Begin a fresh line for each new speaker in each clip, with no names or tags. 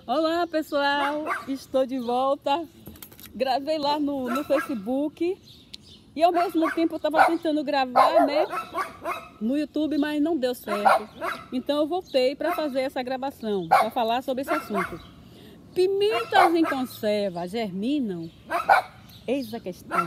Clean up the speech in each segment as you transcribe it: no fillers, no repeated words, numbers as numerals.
Olá pessoal, estou de volta. Gravei lá no Facebook e ao mesmo tempo eu estava tentando gravar, né, no YouTube, mas não deu certo. Então eu voltei para fazer essa gravação, para falar sobre esse assunto. Pimentas em conserva germinam? Eis a questão.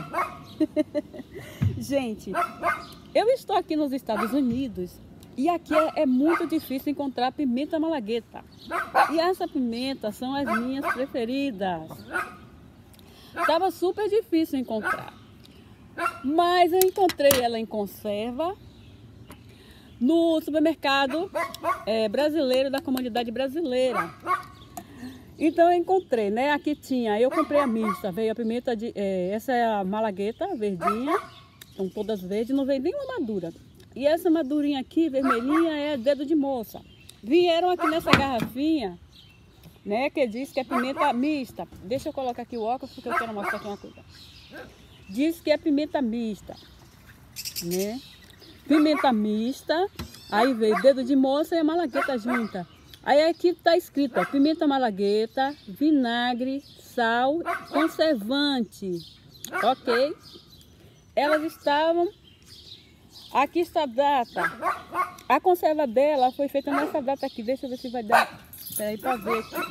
Gente, eu estou aqui nos Estados Unidos e aqui é muito difícil encontrar pimenta malagueta. E essa pimenta são as minhas preferidas. Tava super difícil encontrar. Mas eu encontrei ela em conserva no supermercado brasileiro da comunidade brasileira. Então eu encontrei, né? Aqui tinha, eu comprei a mista, veio a pimenta essa é a malagueta verdinha, são todas verdes, não veio nenhuma madura. E essa madurinha aqui, vermelhinha, é dedo de moça. Vieram aqui nessa garrafinha, né? Que diz que é pimenta mista. Deixa eu colocar aqui o óculos porque eu quero mostrar aqui uma coisa. Diz que é pimenta mista, né? Pimenta mista, aí veio dedo de moça e a malagueta junta. Aí aqui está escrito, ó, pimenta malagueta, vinagre, sal, conservante, ok? Elas estavam, aqui está a data, a conserva dela foi feita nessa data aqui, deixa eu ver se vai dar, peraí para ver aqui.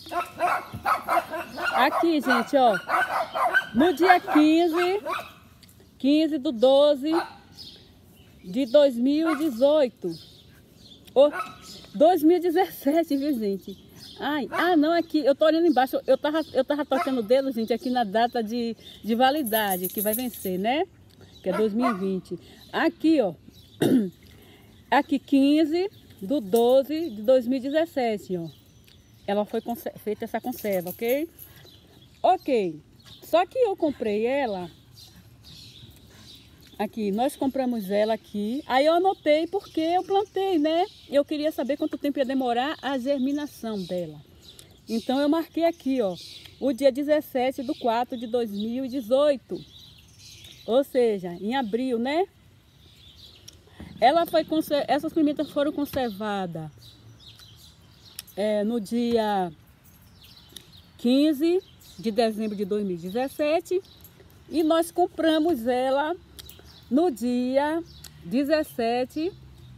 Aqui, gente, ó, no dia 15 do 12 de 2018, oh, 2017, viu, gente? Não, aqui, eu tô olhando embaixo, eu tava tocando o dedo, gente, aqui na data de validade, que vai vencer, né? Que é 2020. Aqui, ó, aqui 15 do 12 de 2017, ó. Ela foi feita essa conserva, ok? Ok. Só que eu comprei ela aqui, nós compramos ela aqui. Aí eu anotei porque eu plantei, né? Eu queria saber quanto tempo ia demorar a germinação dela. Então eu marquei aqui, ó, o dia 17 de 4 de 2018. Ou seja, em abril, né? Essas pimentas foram conservadas no dia 15 de dezembro de 2017 e nós compramos ela no dia 17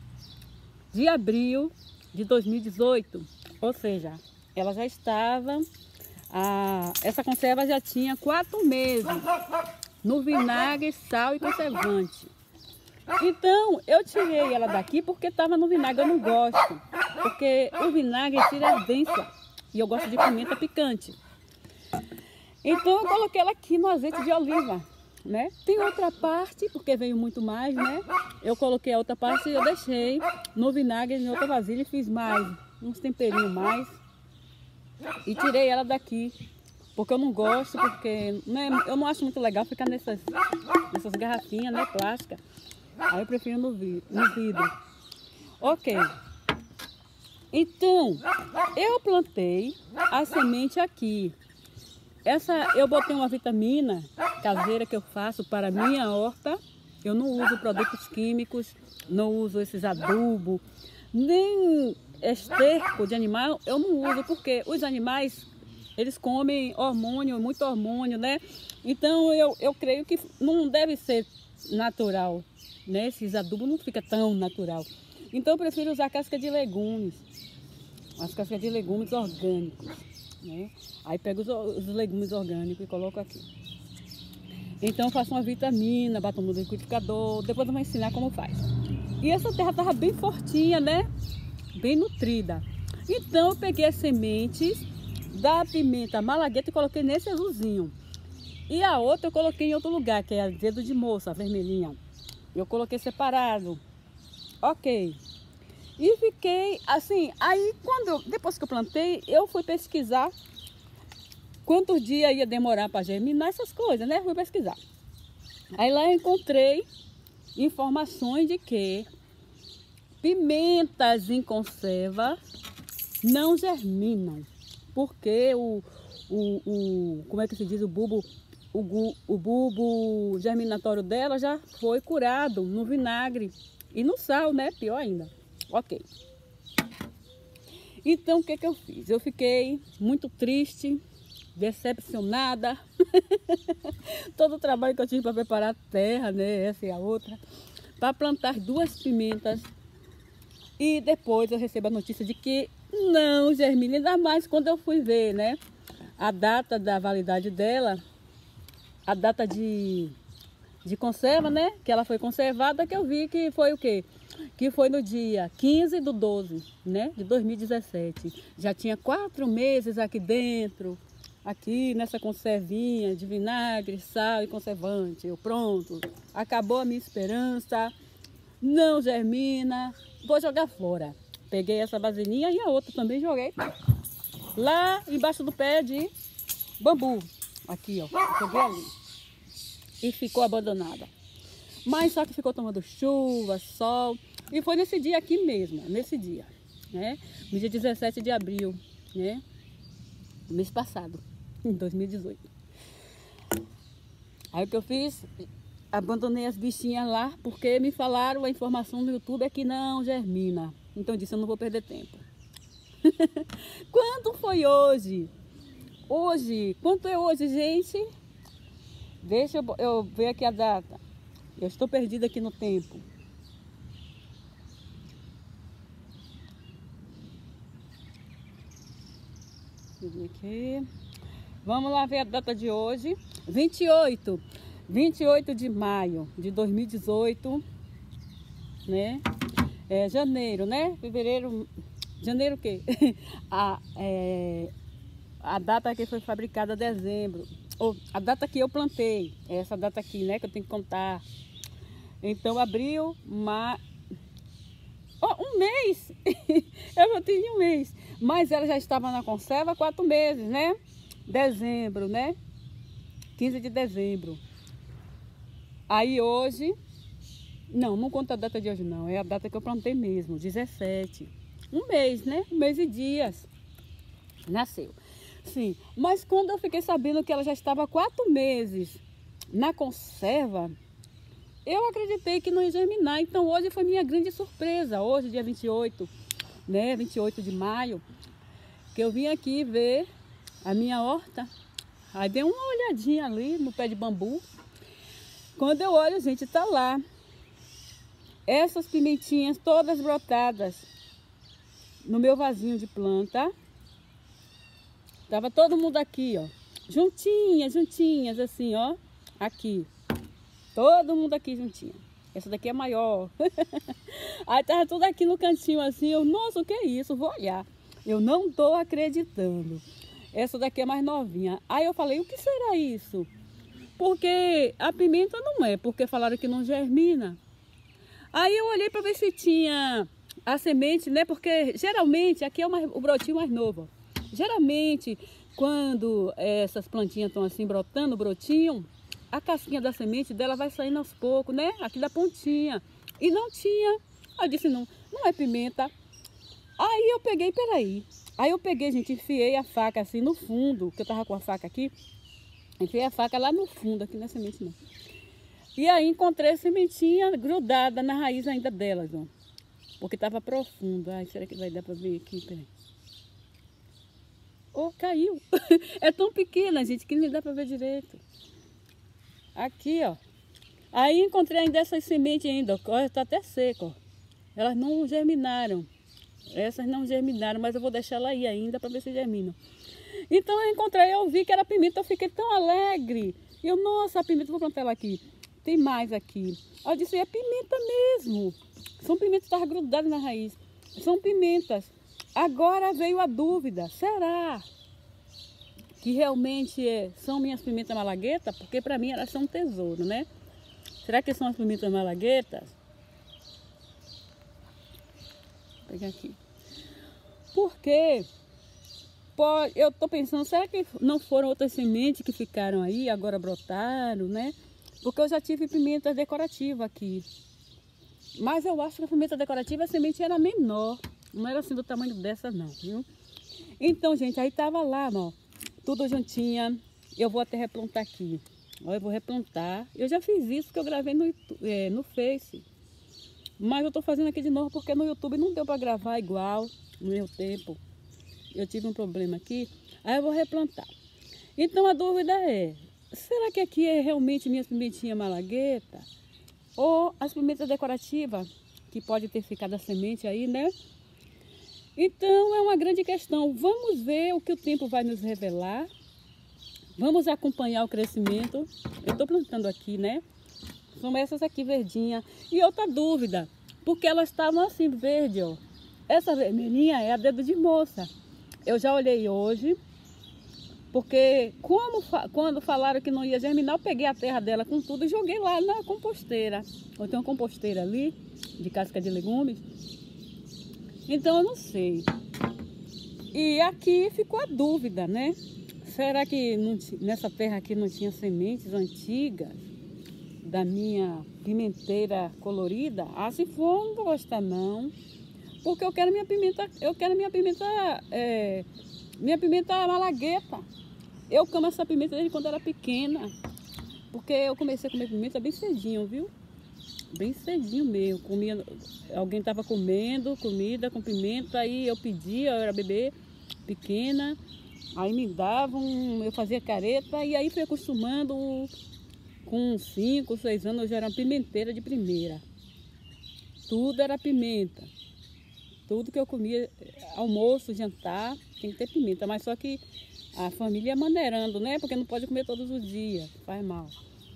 de abril de 2018. Ou seja, ela já estava, essa conserva já tinha 4 meses no vinagre, sal e conservante. Então, eu tirei ela daqui porque estava no vinagre, eu não gosto. Porque o vinagre tira a ardência e eu gosto de pimenta picante. Então, eu coloquei ela aqui no azeite de oliva, né? Tem outra parte, porque veio muito mais, né? Eu coloquei a outra parte e eu deixei no vinagre, em outra vasilha, e fiz mais, uns temperinhos mais. E tirei ela daqui, porque eu não gosto, porque né, eu não acho muito legal ficar nessas garrafinhas, né, plásticas. Aí eu prefiro no vidro. Ok. Então, eu plantei a semente aqui. Eu botei uma vitamina caseira que eu faço para a minha horta. Eu não uso produtos químicos, não uso esses adubos, nem esterco de animal, eu não uso, porque os animais, eles comem hormônio, muito hormônio, né? Então eu creio que não deve ser natural, né? Esses adubos não fica tão natural. Então eu prefiro usar casca de legumes, as cascas de legumes orgânicos, né? Aí pego os legumes orgânicos e coloco aqui. Então eu faço uma vitamina, bato no liquidificador, depois eu vou ensinar como faz. E essa terra estava bem fortinha, né? Bem nutrida. Então eu peguei as sementes da pimenta malagueta e coloquei nesse azulzinho. E a outra eu coloquei em outro lugar, que é a dedo de moça, a vermelhinha. Eu coloquei separado. Ok. E fiquei assim, aí depois que eu plantei, eu fui pesquisar quantos dias ia demorar para germinar essas coisas, né? Fui pesquisar. Aí lá eu encontrei informações de que pimentas em conserva não germinam, porque como é que se diz, o bulbo germinatório dela já foi curado no vinagre e no sal, né? Pior ainda. Ok. Então, o que que eu fiz? Eu fiquei muito triste, decepcionada. Todo o trabalho que eu tive para preparar a terra, né, essa e a outra, para plantar 2 pimentas. E depois eu recebo a notícia de que não germina, ainda mais quando eu fui ver, né, a data da validade dela, a data de conserva, né, que ela foi conservada, que eu vi que foi o quê? Que foi no dia 15/12, né, de 2017. Já tinha 4 meses aqui dentro, aqui nessa conservinha de vinagre, sal e conservante. Eu pronto, acabou a minha esperança, não germina, vou jogar fora. Peguei essa vasilhinha e a outra também joguei lá embaixo do pé de bambu. Aqui, ó, joguei ali. E ficou abandonada. Mas só que ficou tomando chuva, sol. E foi nesse dia aqui mesmo, nesse dia, né? No dia 17 de abril, né? Mês passado, em 2018. Aí o que eu fiz? Abandonei as bichinhas lá, porque me falaram, a informação no YouTube é que não germina. Então eu disse, eu não vou perder tempo. Quanto foi hoje? Hoje, quanto é hoje, gente? Deixa eu ver aqui a data. Eu estou perdida aqui no tempo. Deixa eu ver aqui. Vamos lá ver a data de hoje. 28 de maio de 2018, né? É janeiro, né? Fevereiro, janeiro o quê? A data que foi fabricada dezembro. Ou a data que eu plantei, essa data aqui, né? Que eu tenho que contar. Então, abril, um mês. Eu não tinha um mês. Mas ela já estava na conserva há 4 meses, né? Dezembro, né? 15 de dezembro. Aí hoje, não conta a data de hoje não, é a data que eu plantei mesmo, 17. Um mês, né? Um mês e dias. Nasceu. Sim, mas quando eu fiquei sabendo que ela já estava há 4 meses na conserva, eu acreditei que não ia germinar. Então hoje foi minha grande surpresa. Hoje, dia 28, né? 28 de maio, que eu vim aqui ver a minha horta. Aí dei uma olhadinha ali no pé de bambu. Quando eu olho, gente, tá lá. Essas pimentinhas todas brotadas no meu vasinho de planta. Tava todo mundo aqui, ó. Juntinhas, assim, ó. Aqui. Todo mundo aqui juntinho. Essa daqui é maior. Aí tava tudo aqui no cantinho assim. Eu, nossa, o que é isso? Vou olhar. Eu não tô acreditando. Essa daqui é mais novinha. Aí eu falei, o que será isso? Porque a pimenta não é, porque falaram que não germina. Aí eu olhei para ver se tinha a semente, né? Porque geralmente aqui é o brotinho mais novo. Geralmente, quando essas plantinhas estão assim brotando, brotinho, a casquinha da semente dela vai saindo aos poucos, né? Aqui da pontinha. E não tinha. Aí eu disse, não é pimenta. Aí eu peguei, peraí. Aí eu peguei, gente, enfiei a faca assim no fundo, que eu tava com a faca aqui. Enfiei a faca lá no fundo, aqui na semente não. E aí encontrei a sementinha grudada na raiz ainda delas, ó. Porque tava profundo. Ai, será que vai dar pra ver aqui? Peraí. Oh, caiu. É tão pequena, gente, que nem dá pra ver direito. Aqui, ó. Aí encontrei ainda essas sementes ainda, ó. Tá até seco, ó. Elas não germinaram. Essas não germinaram, mas eu vou deixar ela aí ainda para ver se germinam. Então eu encontrei, eu vi que era pimenta, eu fiquei tão alegre. E eu, nossa, a pimenta, vou plantar ela aqui. Tem mais aqui. Eu disse, é pimenta mesmo. São pimentas que estavam grudadas na raiz. São pimentas. Agora veio a dúvida, será que realmente são minhas pimentas malaguetas? Porque para mim elas são um tesouro, né? Será que são as pimentas malaguetas? Vou pegar aqui. Porque eu tô pensando, será que não foram outras sementes que ficaram aí, agora brotaram, né? Porque eu já tive pimenta decorativa aqui. Mas eu acho que a pimenta decorativa, a semente era menor. Não era assim do tamanho dessa não, viu? Então, gente, aí tava lá, ó, tudo juntinha. Eu vou até replantar aqui. Ó, eu vou replantar. Eu já fiz isso porque eu gravei no Face. Mas eu tô fazendo aqui de novo porque no YouTube não deu para gravar igual no meu tempo. eu tive um problema aqui, aí eu vou replantar. Então a dúvida é, será que aqui é realmente minha pimentinha malagueta? Ou as pimentas decorativas, que pode ter ficado a semente aí, né? Então é uma grande questão. Vamos ver o que o tempo vai nos revelar. Vamos acompanhar o crescimento. Eu estou plantando aqui, né? São essas aqui verdinhas. E outra dúvida, porque elas estavam assim verde, ó. Essa vermelhinha é a dedo de moça. Eu já olhei hoje, porque quando falaram que não ia germinar, eu peguei a terra dela com tudo e joguei lá na composteira. Eu tenho uma composteira ali, de casca de legumes. Então eu não sei. E aqui ficou a dúvida, né? Será que nessa terra aqui não tinha sementes antigas da minha pimenteira colorida? Ah, se for, não vou gostar não. Porque eu quero minha pimenta malagueta. Eu como essa pimenta desde quando era pequena. Porque eu comecei a comer pimenta bem cedinho, viu? Bem cedinho mesmo. Alguém estava comendo comida com pimenta, aí eu pedia, eu era bebê pequena, aí me davam, eu fazia careta, e aí fui acostumando. Com 5, 6 anos eu já era uma pimenteira de primeira. Tudo era pimenta. Tudo que eu comia, almoço, jantar, tem que ter pimenta. Mas só que a família é maneirando, né? Porque não pode comer todos os dias, faz mal.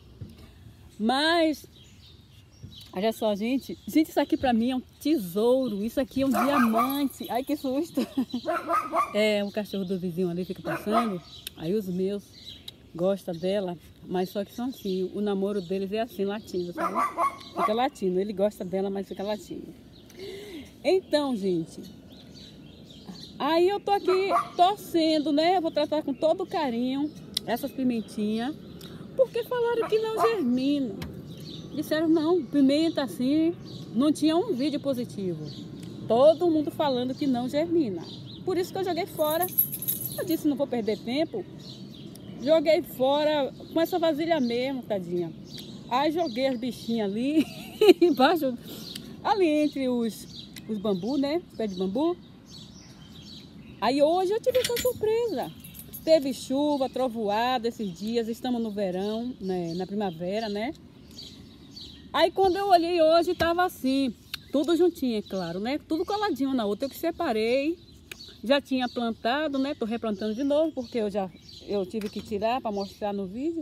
Mas, olha só, gente. Gente, isso aqui pra mim é um tesouro. Isso aqui é um diamante. Ai, que susto. É, o cachorro do vizinho ali fica passando. Aí os meus gostam dela. Mas só que são assim, o namoro deles é assim, latindo, sabe? Fica latindo. Ele gosta dela, mas fica latindo. Então, gente, aí eu tô aqui torcendo, né? Eu vou tratar com todo carinho essas pimentinhas, porque falaram que não germina. Disseram não, pimenta assim, não tinha um vídeo positivo. Todo mundo falando que não germina. Por isso que eu joguei fora. Eu disse, não vou perder tempo. Joguei fora com essa vasilha mesmo, tadinha. Aí joguei as bichinhas ali, embaixo, ali entre os bambu, né? Os pés de bambu. Aí hoje eu tive essa surpresa. Teve chuva, trovoada esses dias, estamos no verão, né? Na primavera, né? Aí quando eu olhei hoje, estava assim, tudo juntinho, é claro, né? Tudo coladinho na outra. Eu que separei, já tinha plantado, né? Tô replantando de novo, porque eu tive que tirar para mostrar no vídeo.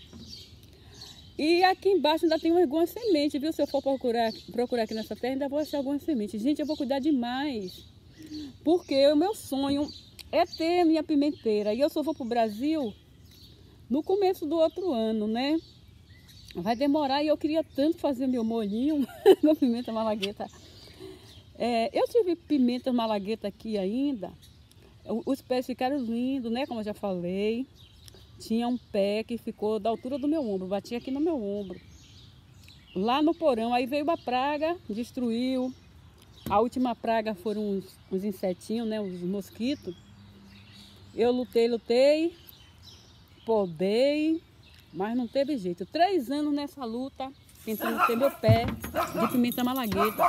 E aqui embaixo ainda tem algumas sementes, viu? Se eu for procurar aqui nessa terra, ainda vou achar algumas sementes. Gente, eu vou cuidar demais. Porque o meu sonho é ter minha pimenteira. E eu só vou pro Brasil no começo do outro ano, né? Vai demorar e eu queria tanto fazer meu molhinho com pimenta malagueta. Eu tive pimenta malagueta aqui ainda. Os pés ficaram lindos, né? Como eu já falei. Tinha um pé que ficou da altura do meu ombro, batia aqui no meu ombro. Lá no porão, aí veio uma praga, destruiu. A última praga foram uns insetinhos, né? Os mosquitos. Eu lutei, podei, mas não teve jeito. 3 anos nessa luta, tentando ter meu pé de pimenta malagueta.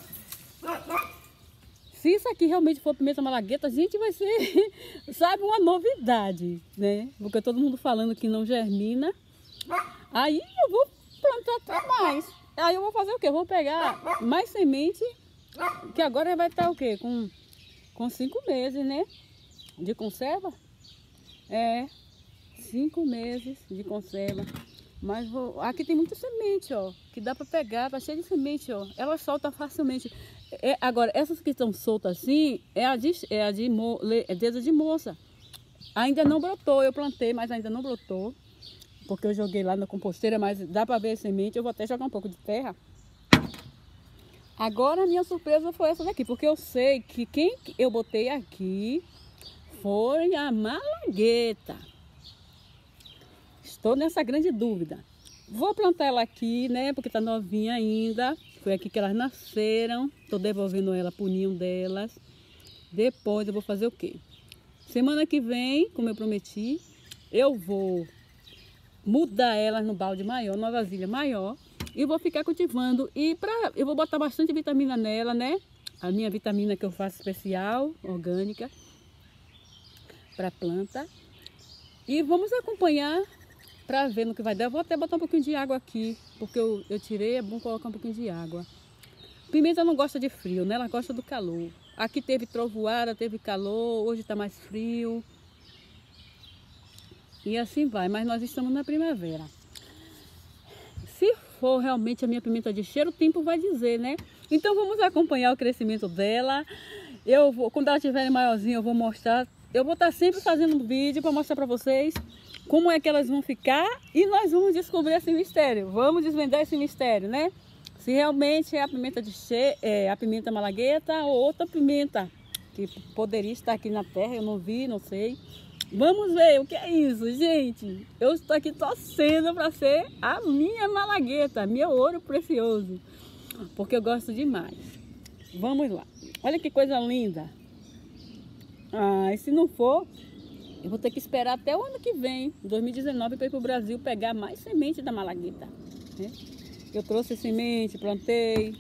Se isso aqui realmente for pimenta malagueta, gente, vai ser, sabe, uma novidade, né? Porque todo mundo falando que não germina. Aí eu vou plantar até mais. Aí eu vou fazer o quê? Eu vou pegar mais semente, que agora vai estar o quê? Com 5 meses, né? De conserva. 5 meses de conserva. Mas aqui tem muita semente, ó, que dá para pegar, tá cheio de semente, ó. Ela solta facilmente. Agora, essas que estão soltas assim, é dedo de moça. Ainda não brotou, eu plantei, mas ainda não brotou. Porque eu joguei lá na composteira, mas dá para ver a semente. Eu vou até jogar um pouco de terra. Agora a minha surpresa foi essa daqui, porque eu sei que quem eu botei aqui foi a malagueta. Estou nessa grande dúvida. Vou plantar ela aqui, né? Porque tá novinha ainda. Foi aqui que elas nasceram. Estou devolvendo ela pro ninho delas. Depois eu vou fazer o quê? Semana que vem, como eu prometi, eu vou mudar elas no balde maior, numa vasilha maior. E vou ficar cultivando. E eu vou botar bastante vitamina nela, né? A minha vitamina que eu faço especial, orgânica. para a planta. E vamos acompanhar para ver no que vai dar. Eu vou até botar um pouquinho de água aqui, porque eu tirei, é bom colocar um pouquinho de água. Pimenta não gosta de frio, né? Ela gosta do calor. Aqui teve trovoada, teve calor, hoje está mais frio. E assim vai, mas nós estamos na primavera. Se for realmente a minha pimenta de cheiro, o tempo vai dizer, né? Então vamos acompanhar o crescimento dela. Quando ela estiver maiorzinha, eu vou mostrar. Eu vou estar sempre fazendo um vídeo para mostrar para vocês como é que elas vão ficar e nós vamos descobrir esse mistério. Vamos desvendar esse mistério, né? Se realmente é a pimenta de cheiro, a pimenta malagueta ou outra pimenta que poderia estar aqui na terra, eu não vi, não sei. Vamos ver o que é isso, gente. Eu estou aqui torcendo para ser a minha malagueta, meu ouro precioso, porque eu gosto demais. Vamos lá. Olha que coisa linda. E se não for, eu vou ter que esperar até o ano que vem, 2019, para ir para o Brasil pegar mais semente da malagueta, né? Eu trouxe semente, plantei,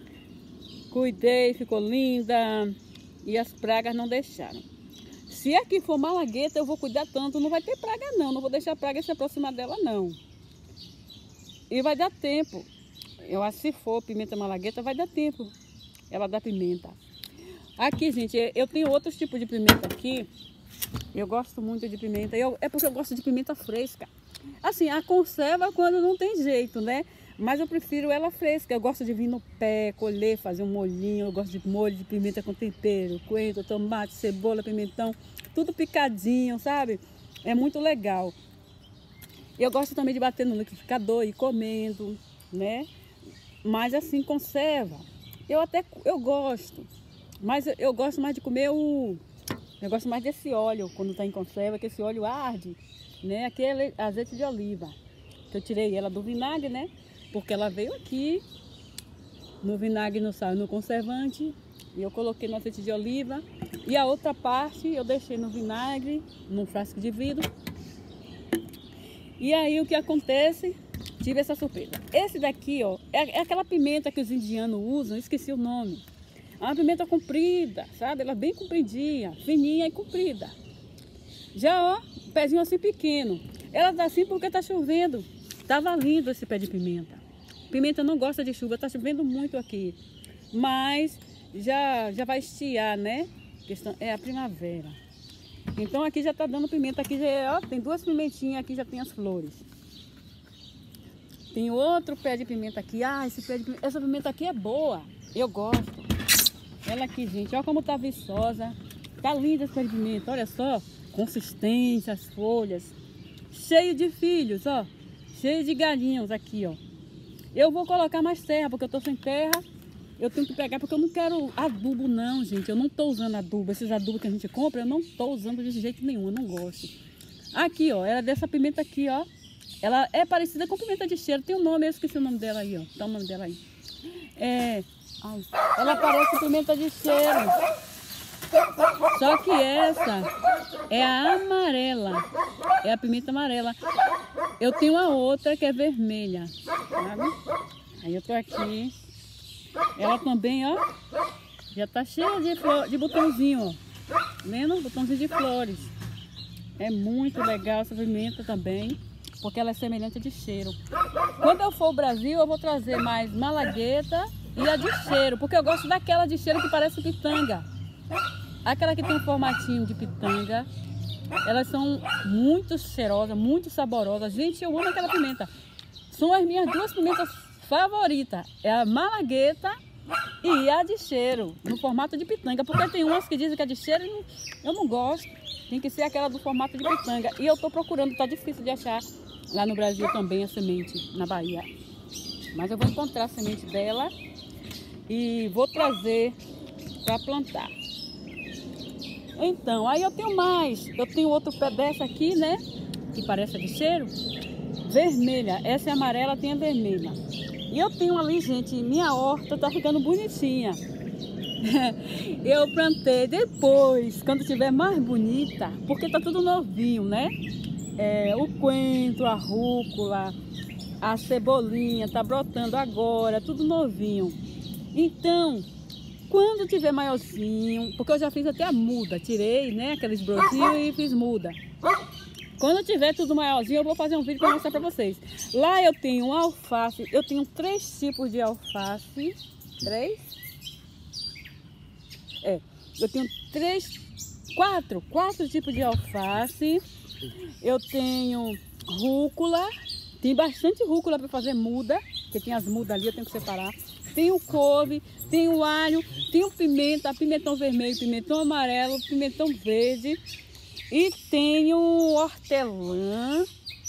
cuidei, ficou linda e as pragas não deixaram. Se aqui for malagueta, eu vou cuidar tanto, não vai ter praga não vou deixar a praga se aproximar dela não. E vai dar tempo, eu acho que se for pimenta malagueta, vai dar tempo ela dá pimenta. Aqui, gente, eu tenho outros tipos de pimenta aqui, eu gosto muito de pimenta, é porque eu gosto de pimenta fresca. Assim, a conserva quando não tem jeito, né? Mas eu prefiro ela fresca. Eu gosto de vir no pé, colher, fazer um molhinho. Eu gosto de molho de pimenta com tempero, coentro, tomate, cebola, pimentão, tudo picadinho, sabe? É muito legal. Eu gosto também de bater no liquidificador e ir comendo, né? Mas assim, conserva. Eu gosto, mas eu gosto mais de comer eu gosto mais desse óleo quando está em conserva, que esse óleo arde, né? Aqui é azeite de oliva, que eu tirei ela do vinagre, né? Porque ela veio aqui no vinagre, no sal, no conservante, e eu coloquei no azeite de oliva. E a outra parte eu deixei no vinagre, num frasco de vidro. E aí o que acontece? Tive essa surpresa. Esse daqui, ó, é aquela pimenta que os indianos usam, esqueci o nome. É uma pimenta comprida, sabe? Ela é bem compridinha, fininha e comprida. Já, ó, pezinho assim pequeno. Ela tá assim porque tá chovendo. Tava lindo esse pé de pimenta. Pimenta não gosta de chuva, tá chovendo muito aqui. Mas já vai estiar, né? É a primavera. Então aqui já tá dando pimenta. Aqui já, ó, tem duas pimentinhas, aqui já tem as flores. Tem outro pé de pimenta aqui. Essa pimenta aqui é boa. Eu gosto. Ela aqui, gente, olha como tá viçosa. Tá linda esse pé de pimenta, olha só. Consistência, as folhas. Cheio de filhos, ó. Cheio de galinhos aqui, ó. Eu vou colocar mais terra, porque eu tô sem terra. Eu tenho que pegar, porque eu não quero adubo não, gente. Eu não tô usando adubo. Esses adubos que a gente compra, eu não tô usando de jeito nenhum. Eu não gosto. Aqui, ó. Ela é dessa pimenta aqui, ó. Ela é parecida com pimenta de cheiro. Tem um nome, eu esqueci o nome dela aí, ó. Tá o nome dela aí. Ela parece pimenta de cheiro. Só que essa é a amarela. É a pimenta amarela. Eu tenho a outra que é vermelha, sabe? Aí eu tô aqui. Ela também, ó, já tá cheia de botãozinho, ó. Vendo? Botãozinho de flores. É muito legal essa pimenta também, porque ela é semelhante de cheiro. Quando eu for ao Brasil, eu vou trazer mais malagueta e a de cheiro, porque eu gosto daquela de cheiro que parece pitanga. Aquela que tem um formatinho de pitanga. Elas são muito cheirosas, muito saborosas. Gente, eu amo aquela pimenta. São as minhas duas pimentas favoritas. É a malagueta e a de cheiro, no formato de pitanga. Porque tem umas que dizem que é de cheiro e eu não gosto. Tem que ser aquela do formato de pitanga. E eu tô procurando, tá difícil de achar lá no Brasil também a semente, na Bahia. Mas eu vou encontrar a semente dela e vou trazer para plantar. Então, aí eu tenho mais. Eu tenho outro pé dessa aqui, né? Que parece de cheiro. Vermelha. Essa é amarela, tem a vermelha. E eu tenho ali, gente, minha horta tá ficando bonitinha. Eu plantei depois, quando estiver mais bonita, porque tá tudo novinho, né? O coentro, a rúcula, a cebolinha, tá brotando agora, tudo novinho. Então, Quando tiver maiorzinho, porque eu já fiz até a muda, tirei, né, aqueles brotinhos e fiz muda. Quando tiver tudo maiorzinho, eu vou fazer um vídeo para mostrar para vocês. Lá eu tenho alface, eu tenho 3 tipos de alface. 3? Eu tenho 4 tipos de alface. Eu tenho rúcula, tem bastante rúcula para fazer muda, porque tem as mudas ali, eu tenho que separar. Tenho couve, tenho alho, tenho pimenta, pimentão vermelho, pimentão amarelo, pimentão verde. E tenho hortelã,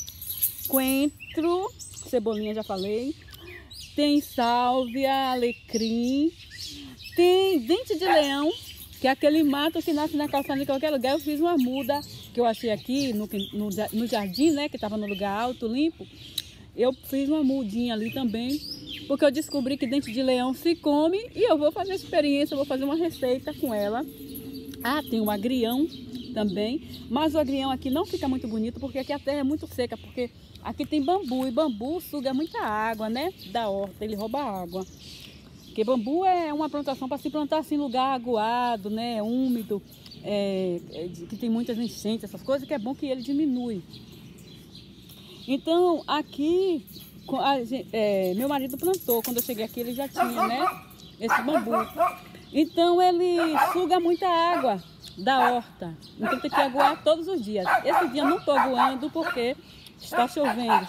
coentro, cebolinha já falei. Tem sálvia, alecrim. Tem dente de leão, que é aquele mato que nasce na calçada de qualquer lugar. Eu fiz uma muda que eu achei aqui no jardim, né, que estava no lugar alto, limpo. Eu fiz uma mudinha ali também, porque eu descobri que dente de leão se come e eu vou fazer experiência, vou fazer uma receita com ela. Ah, tem o agrião também, mas o agrião aqui não fica muito bonito, porque aqui a terra é muito seca, porque aqui tem bambu, e bambu suga muita água, né, da horta, ele rouba água. Porque bambu é uma plantação para se plantar assim em lugar aguado, né, úmido, que tem muitas enchentes, essas coisas, que é bom que ele diminui. Então, aqui, meu marido plantou, quando eu cheguei aqui ele já tinha, né, esse bambu. Então, ele suga muita água da horta, então tem que aguar todos os dias. Esse dia eu não estou aguando porque está chovendo,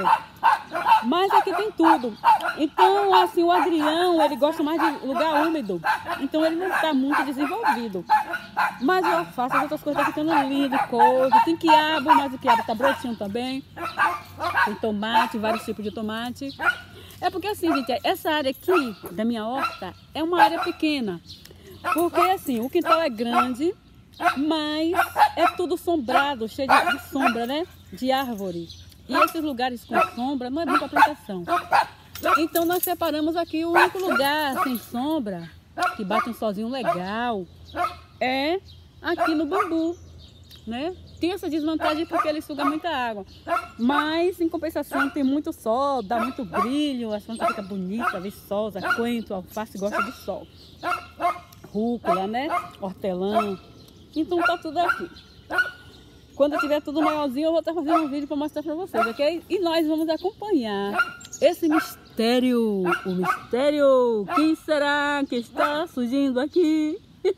mas aqui tem tudo. Então, assim, o agrião, ele gosta mais de lugar úmido, então ele não está muito desenvolvido. Mas eu faço as outras coisas, está ficando lindo, couve, tem quiabo, mas o quiabo está brotinho também. Tem tomate, vários tipos de tomate. É porque assim, gente, essa área aqui da minha horta é uma área pequena. Porque assim, o quintal é grande, mas é tudo sombrado, cheio de sombra, né? De árvore. E esses lugares com sombra não é bom para plantação. Então nós separamos aqui o único lugar sem sombra, que bate um solzinho legal, é aqui no bambu, né? Tem essa desvantagem porque ele suga muita água. Mas em compensação tem muito sol, dá muito brilho, as plantas ficam bonitas, viçosa, coentro, alface gosta de sol. Rúcula, né? Hortelã. Então tá tudo aqui. Quando tiver tudo maiorzinho, eu vou estar fazendo um vídeo para mostrar para vocês, ok? E nós vamos acompanhar esse mistério. O mistério. Quem será que está surgindo aqui?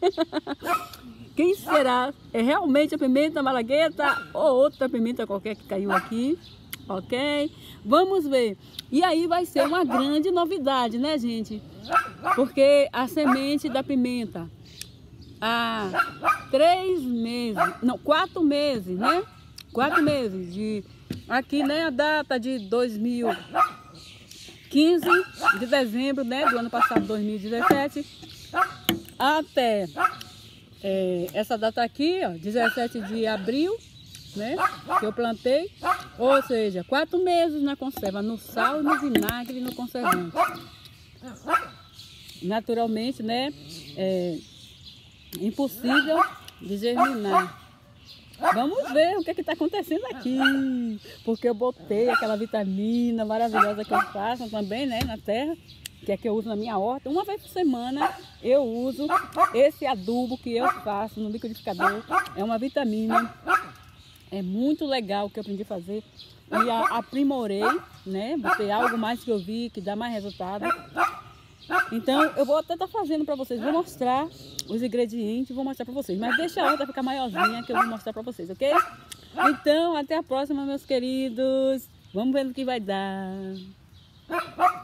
Quem será? É realmente a pimenta malagueta ou outra pimenta qualquer que caiu aqui? Ok? Vamos ver. E aí vai ser uma grande novidade, né, gente? Porque a semente da pimenta há 4 meses, né? 4 meses de aqui, né? A data de 2015 de dezembro, né? Do ano passado, 2017, até essa data aqui, ó, 17 de abril, né? Que eu plantei, ou seja, 4 meses na conserva, no sal, no vinagre e no conservante. Naturalmente, né? Impossível de germinar. Vamos ver o que está acontecendo aqui, porque eu botei aquela vitamina maravilhosa que eu faço também, né, na terra, que é que eu uso na minha horta. Uma vez por semana eu uso esse adubo que eu faço no liquidificador. É uma vitamina, é muito legal que eu aprendi a fazer e aprimorei, né, botei algo mais que eu vi que dá mais resultado. Então eu vou até estar fazendo para vocês, vou mostrar os ingredientes, vou mostrar para vocês, mas deixa a outra ficar maiorzinha que eu vou mostrar para vocês, ok? Então até a próxima, meus queridos, vamos ver no que vai dar.